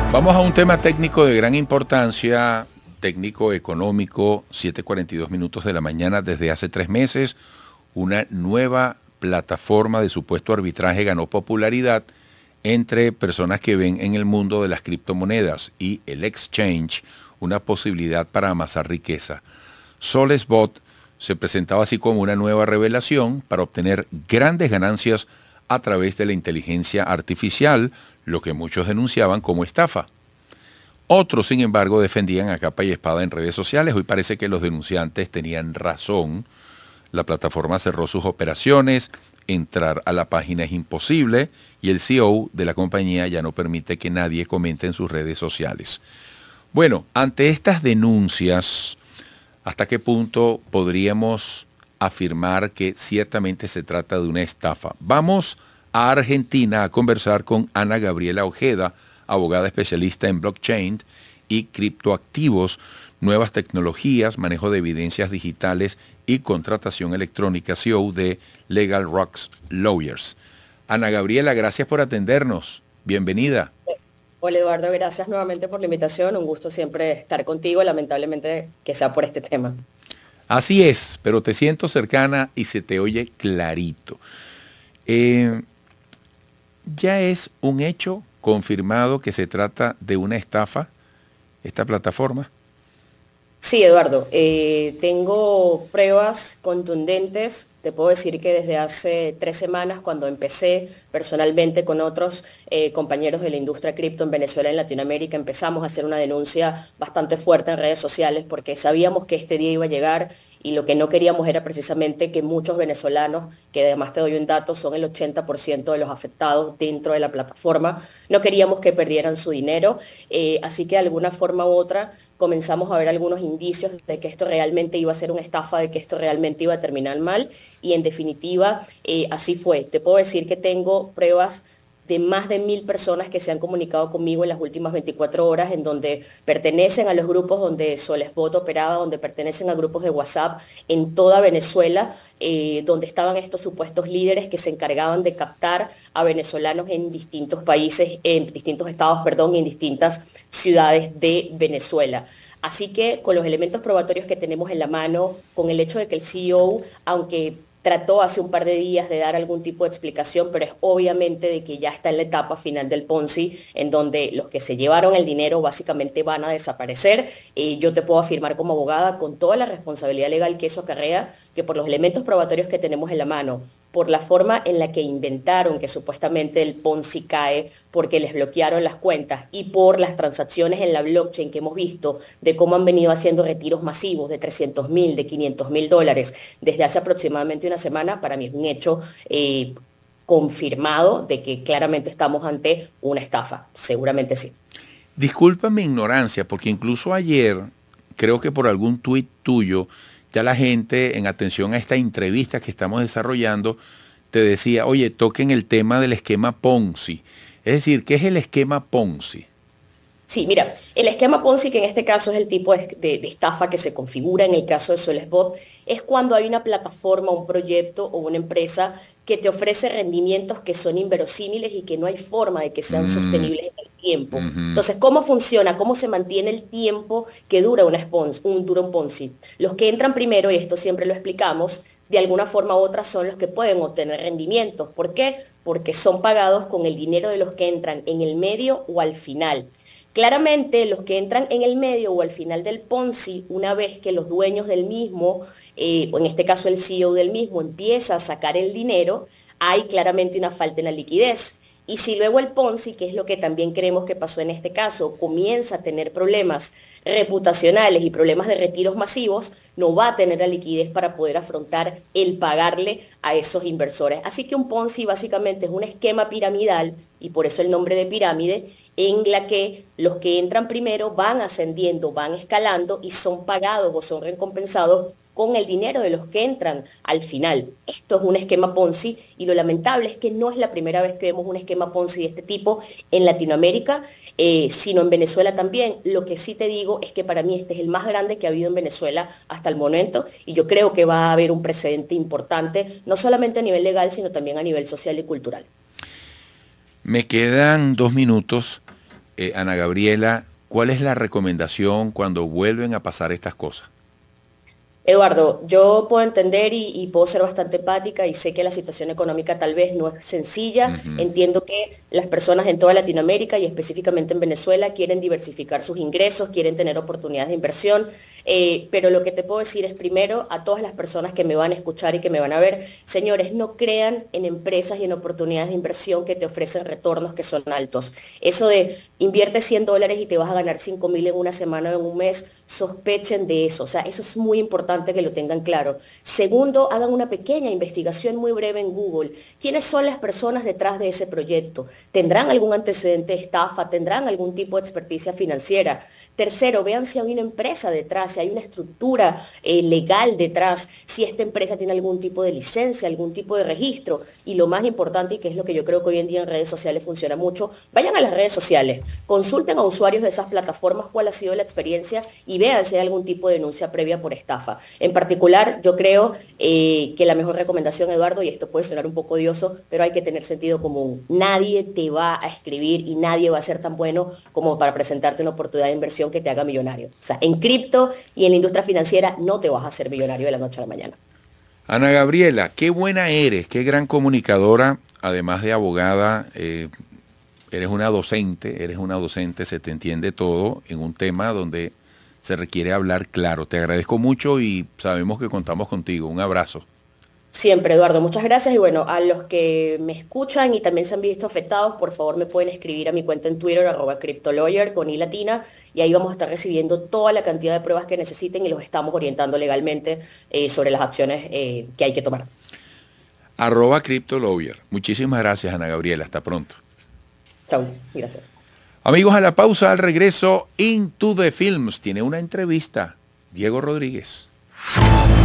Vamos a un tema técnico de gran importancia, técnico económico, 7:42 minutos de la mañana. Desde hace 3 meses, una nueva plataforma de supuesto arbitraje ganó popularidad entre personas que ven en el mundo de las criptomonedas y el exchange una posibilidad para amasar riqueza. SolSbot se presentaba así como una nueva revelación para obtener grandes ganancias a través de la inteligencia artificial, lo que muchos denunciaban como estafa. Otros, sin embargo, defendían a capa y espada en redes sociales. Hoy parece que los denunciantes tenían razón. La plataforma cerró sus operaciones, entrar a la página es imposible y el CEO de la compañía ya no permite que nadie comente en sus redes sociales. Bueno, ante estas denuncias, ¿hasta qué punto podríamos afirmar que ciertamente se trata de una estafa? Vamos a Argentina a conversar con Ana Gabriela Ojeda, abogada especialista en blockchain y criptoactivos, nuevas tecnologías, manejo de evidencias digitales y contratación electrónica, CEO de Legal Rocks Lawyers. Ana Gabriela, gracias por atendernos. Bienvenida. Hola Eduardo, gracias nuevamente por la invitación. Un gusto siempre estar contigo, lamentablemente que sea por este tema. Así es, pero te siento cercana y se te oye clarito. Ya es un hecho confirmado que se trata de una estafa, esta plataforma. Sí, Eduardo, tengo pruebas contundentes. Te puedo decir que desde hace 3 semanas, cuando empecé personalmente con otros compañeros de la industria cripto en Venezuela y en Latinoamérica, empezamos a hacer una denuncia bastante fuerte en redes sociales porque sabíamos que este día iba a llegar y lo que no queríamos era precisamente que muchos venezolanos, que además te doy un dato, son el 80% de los afectados dentro de la plataforma, no queríamos que perdieran su dinero, así que de alguna forma u otra comenzamos a ver algunos indicios de que esto realmente iba a ser una estafa, de que esto realmente iba a terminar mal y en definitiva así fue. Te puedo decir que tengo pruebas de más de 1000 personas que se han comunicado conmigo en las últimas 24 horas, en donde pertenecen a los grupos donde SolSbot operaba, donde pertenecen a grupos de WhatsApp en toda Venezuela, donde estaban estos supuestos líderes que se encargaban de captar a venezolanos en distintos países, en distintos estados, perdón, y en distintas ciudades de Venezuela. Así que con los elementos probatorios que tenemos en la mano, con el hecho de que el CEO, aunque trató hace un par de días de dar algún tipo de explicación, pero es obviamente de que ya está en la etapa final del Ponzi, en donde los que se llevaron el dinero básicamente van a desaparecer. Yo te puedo afirmar como abogada, con toda la responsabilidad legal que eso acarrea, que por los elementos probatorios que tenemos en la mano, por la forma en la que inventaron que supuestamente el Ponzi cae porque les bloquearon las cuentas y por las transacciones en la blockchain que hemos visto de cómo han venido haciendo retiros masivos de 300.000, de 500.000 dólares desde hace aproximadamente una semana, para mí es un hecho confirmado de que claramente estamos ante una estafa. Seguramente sí. Disculpa mi ignorancia, porque incluso ayer, creo que por algún tuit tuyo, ya la gente, en atención a esta entrevista que estamos desarrollando, te decía, oye, toquen el tema del esquema Ponzi. Es decir, ¿qué es el esquema Ponzi? Sí, mira, el esquema Ponzi, que en este caso es el tipo de estafa que se configura en el caso de SolSbot, es cuando hay una plataforma, un proyecto o una empresa que te ofrece rendimientos que son inverosímiles y que no hay forma de que sean sostenibles en el tiempo. Entonces, ¿cómo funciona? ¿Cómo se mantiene el tiempo que dura dura un Ponzi? Los que entran primero, y esto siempre lo explicamos, de alguna forma u otra son los que pueden obtener rendimientos. ¿Por qué? Porque son pagados con el dinero de los que entran en el medio o al final. Claramente, los que entran en el medio o al final del Ponzi, una vez que los dueños del mismo, o en este caso el CEO del mismo, empieza a sacar el dinero, hay claramente una falta en la liquidez. Y si luego el Ponzi, que es lo que también creemos que pasó en este caso, comienza a tener problemas reputacionales y problemas de retiros masivos, no va a tener la liquidez para poder afrontar el pagarle a esos inversores. Así que un Ponzi básicamente es un esquema piramidal, y por eso el nombre de pirámide, en la que los que entran primero van ascendiendo, van escalando y son pagados o son recompensados con el dinero de los que entran al final. Esto es un esquema Ponzi y lo lamentable es que no es la primera vez que vemos un esquema Ponzi de este tipo en Latinoamérica, sino en Venezuela también. Lo que sí te digo es que para mí este es el más grande que ha habido en Venezuela hasta el momento y yo creo que va a haber un precedente importante, no solamente a nivel legal, sino también a nivel social y cultural. Me quedan 2 minutos. Ana Gabriela, ¿cuál es la recomendación cuando vuelven a pasar estas cosas? Eduardo, yo puedo entender y puedo ser bastante empática y sé que la situación económica tal vez no es sencilla. Ujú. Entiendo que las personas en toda Latinoamérica y específicamente en Venezuela quieren diversificar sus ingresos, quieren tener oportunidades de inversión, pero lo que te puedo decir es primero a todas las personas que me van a escuchar y que me van a ver, señores, no crean en empresas y en oportunidades de inversión que te ofrecen retornos que son altos. Eso de invierte $100 y te vas a ganar 5.000 en una semana o en un mes, sospechen de eso. O sea, eso es muy importante que lo tengan claro. Segundo, hagan una pequeña investigación muy breve en Google. ¿Quiénes son las personas detrás de ese proyecto? ¿Tendrán algún antecedente de estafa? ¿Tendrán algún tipo de experticia financiera? Tercero, vean si hay una empresa detrás, si hay una estructura legal detrás, si esta empresa tiene algún tipo de licencia, algún tipo de registro. Y lo más importante, y que es lo que yo creo que hoy en día en redes sociales funciona mucho, vayan a las redes sociales, consulten a usuarios de esas plataformas cuál ha sido la experiencia y vean si hay algún tipo de denuncia previa por estafa. En particular, yo creo que la mejor recomendación, Eduardo, y esto puede sonar un poco odioso, pero hay que tener sentido común. Nadie te va a escribir y nadie va a ser tan bueno como para presentarte una oportunidad de inversión que te haga millonario. O sea, en cripto y en la industria financiera no te vas a hacer millonario de la noche a la mañana. Ana Gabriela, qué buena eres, qué gran comunicadora, además de abogada, eres una docente, se te entiende todo en un tema donde se requiere hablar claro. Te agradezco mucho y sabemos que contamos contigo. Un abrazo. Siempre, Eduardo, muchas gracias. Y bueno, a los que me escuchan y también se han visto afectados, por favor me pueden escribir a mi cuenta en Twitter, @CryptoLawyer con i latina, y ahí vamos a estar recibiendo toda la cantidad de pruebas que necesiten y los estamos orientando legalmente sobre las acciones que hay que tomar. @CryptoLawyer. Muchísimas gracias, Ana Gabriela. Hasta pronto. Chao, gracias. Amigos, a la pausa, al regreso, Into the Films tiene una entrevista. Diego Rodríguez.